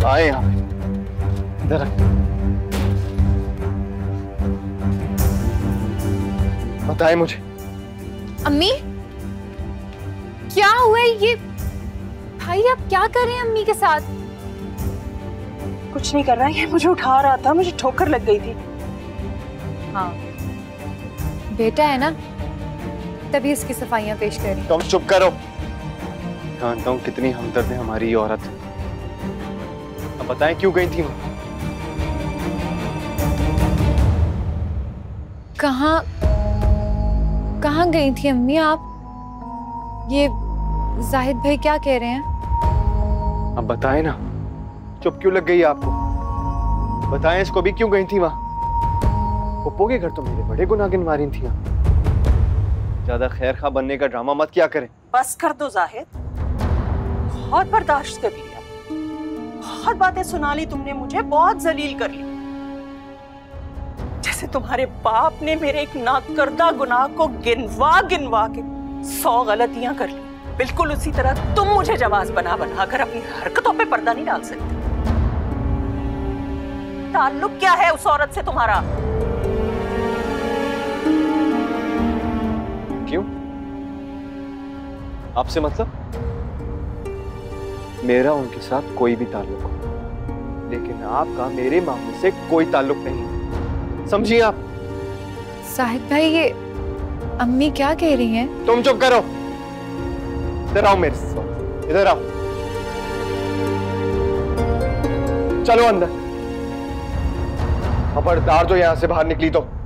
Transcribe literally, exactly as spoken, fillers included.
आए यहाँ पे, इधर रख। बताए मुझे। अम्मी क्या हुआ ये? भाई आप क्या कर रहे हैं अम्मी के साथ? कुछ नहीं कर रहा, ये मुझे उठा रहा था, मुझे ठोकर लग गई थी। हाँ बेटा है ना, तभी इसकी सफाइयां पेश करी। तुम चुप करो। जानता हूँ कितनी हमदर्द है हमारी ये औरत। अब बताएं क्यों गई थी वहां? कहाँ कहाँ गई थी अम्मी आप? ये जाहिद भाई क्या कह रहे हैं? अब बताएं ना, चुप क्यों लग गई आपको? बताएं इसको भी क्यों गई थी वहां? पप्पो के घर तो मेरे बड़े गुनाहगार वारिन थी। ज्यादा खैर खा बनने का ड्रामा मत क्या करें। बस कर दो जाहिद, बहुत बर्दाश्त कर लिया, बहुत बातें सुना ली तुमने मुझे, बहुत जलील कर ली। जैसे तुम्हारे बाप ने मेरे एक नाकर्दा गुनाह को गिनवा गिनवा के सौ गलतियां कर ली, बिल्कुल उसी तरह तुम मुझे जवाज बना बना कर अपनी हरकतों पे पर्दा नहीं डाल सकते। ताल्लुक क्या है उस औरत से तुम्हारा? क्यों? आपसे मतलब? मेरा उनके साथ कोई भी ताल्लुक हो, लेकिन आपका मेरे मामले से कोई ताल्लुक नहीं, समझिए आप। जाहिद भाई ये अम्मी क्या कह रही हैं? तुम चुप करो। इधर आओ मेरे साथ, इधर आओ। चलो अंदर। खबरदार जो यहां से बाहर निकली तो